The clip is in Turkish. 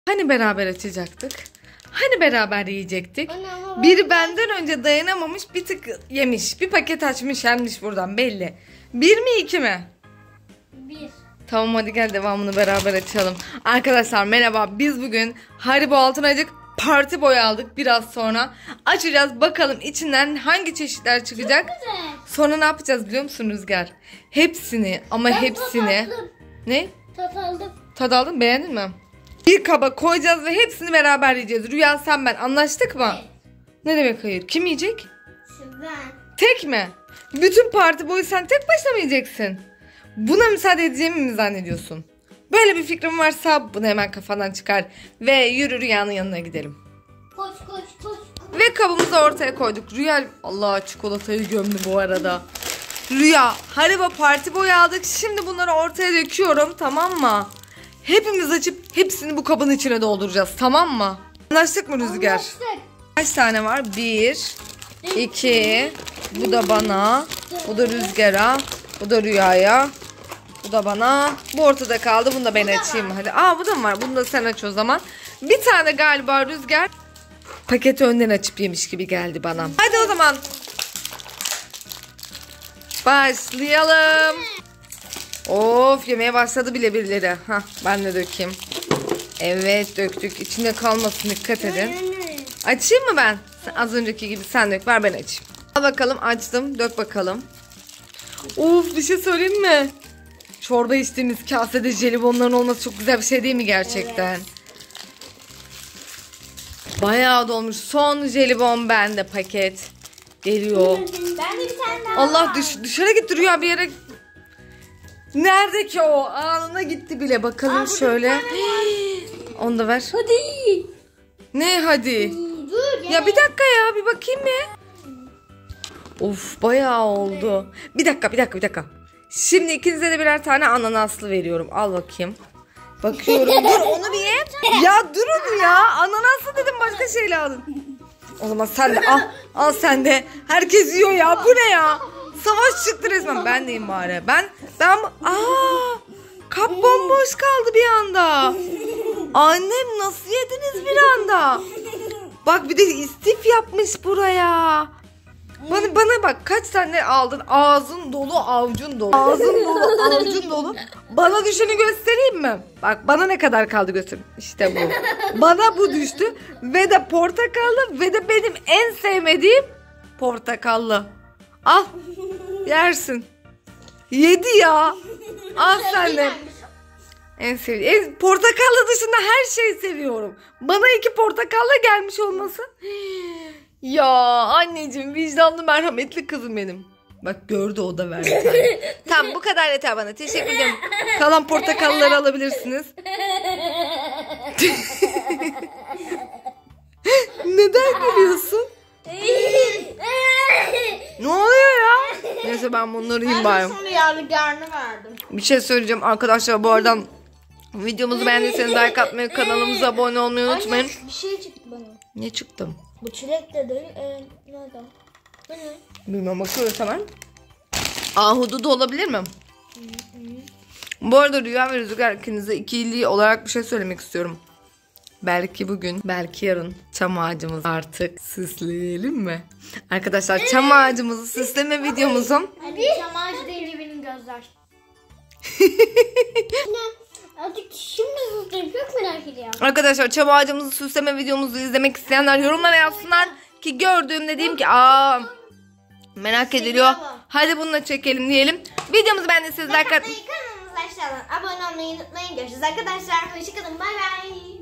Hani beraber açacaktık? Hani beraber yiyecektik? Biri benden önce dayanamamış, bir tık yemiş. Bir paket açmış, yenmiş buradan belli. 1 mi 2 mi? 1. Tamam, hadi gel devamını beraber açalım. Arkadaşlar merhaba. Biz bugün Haribo Altın Ayıcık Parti Boy aldık. Biraz sonra açacağız. Bakalım içinden hangi çeşitler çıkacak. Sonra ne yapacağız biliyor musun Rüzgar? Hepsini ama hepsini. Ne? Tat aldım. Tad aldın, beğendin mi? Bir kaba koyacağız ve hepsini beraber yiyeceğiz. Rüya, sen, ben anlaştık mı? Evet. Ne demek hayır? Kim yiyecek? Ben. Tek mi? Bütün parti boyu sen tek başına mı yiyeceksin? Buna müsaade edeceğimi mi zannediyorsun? Böyle bir fikrin varsa bunu hemen kafandan çıkar ve yürü Rüya'nın yanına gidelim. Koş koş koş. Ve kabımızı ortaya koyduk. Rüya, Allah, çikolatayı gömdü bu arada. Rüya, Haribo Parti Boyu aldık. Şimdi bunları ortaya döküyorum, tamam mı? Hepimiz açıp hepsini bu kabın içine dolduracağız, tamam mı? Anlaştık mı Rüzgar? Anlaştık. Kaç tane var? 1, 2, bu da bana, bu da Rüzgar'a, bu da Rüya'ya, bu da bana. Bu ortada kaldı, bunu da ben açayım hadi. Aa, bu da mı var? Bunu da sen aç o zaman. Bir tane galiba Rüzgar paketi önden açıp yemiş gibi geldi bana. Hadi o zaman başlayalım. Of, yemeye başladı bile birileri. Hah, ben de dökeyim. Evet, döktük. İçinde kalmasın, dikkat edin. Açayım mı ben? Az önceki gibi sen dök, ver ben açayım. Al bakalım, açtım, dök bakalım. Of, bir şey söyleyeyim mi? Çorba içtiğimiz kasede jelibonların olması çok güzel bir şey değil mi gerçekten? Evet. Bayağı dolmuş. Son jelibon bende, paket. Geliyor. Ben de bir tane daha. Allah, dışarı gitti Rüya bir yere. Nerede ki o? Anına gitti bile. Bakalım şöyle. Onu da ver. Hadi. Ne hadi? Dur Ya bir dakika ya, bir bakayım mı? Of, bayağı oldu. Bir dakika. Şimdi ikinize de birer tane ananaslı veriyorum. Al bakayım. Bakıyorum. Dur onu bir ye. Ya durun ya. Ananaslı dedim, başka şeyle alın. O zaman sen de al. Al sen de. Herkes yiyor ya. Bu ne ya? Savaş çıktı resmen. Ben deyim bari. Ben kap bomboş kaldı bir anda. Annem, nasıl yediniz bir anda? Bak, bir de istif yapmış buraya. Bana bak, kaç tane aldın? Ağzın dolu, avucun dolu. Ağzın dolu, avucun dolu. Bana düşeni göstereyim mi? Bak, bana ne kadar kaldı göstereyim. İşte bu. Bana bu düştü. Ve de portakallı ve de benim en sevmediğim portakallı. Al. Yersin. Yedi ya. Al sen de. En sevdiğim. Portakallı dışında her şeyi seviyorum. Bana 2 portakalla gelmiş olması. Ya anneciğim, vicdanlı merhametli kızım benim. Bak, gördü, o da verdi. Tamam, bu kadar yeter bana. Teşekkür ederim. Kalan portakalları alabilirsiniz. Neden gülüyorsun? Ne oluyor ya? Neyse, ben bunları yiyeyim bari. Sonra yadigarını verdim. Bir şey söyleyeceğim arkadaşlar, bu arada videomuzu beğendiyseniz like atmayı, kanalımıza abone olmayı unutmayın. Anne, bir şey çıktı bana. Ne çıktı? Bu çilek de değil. Nerede? Bu ne? Bilmem, bakıyoruz hemen. Ahududu olabilir mi? Bu arada Rüya ve Rüzgar, ikinize ikili olarak bir şey söylemek istiyorum. Belki bugün, belki yarın çam ağacımızı artık süsleyelim mi? Arkadaşlar, çam ağacımızı süsleme videomuzun... Hadi çam ağacı değil, benim gözler. Artık şimdi süsleyeyim, çok merak ediyorum. Arkadaşlar, çam ağacımızı süsleme videomuzu izlemek isteyenler yorumlara yazsınlar ki gördüğümde diyeyim ki merak ediliyor. Hadi bununla çekelim diyelim. Videomuzu beğendiyseniz like atmayı, kanalımıza aşağıdan abone olmayı unutmayın. Görüşürüz arkadaşlar. Hoşçakalın. Bay bay.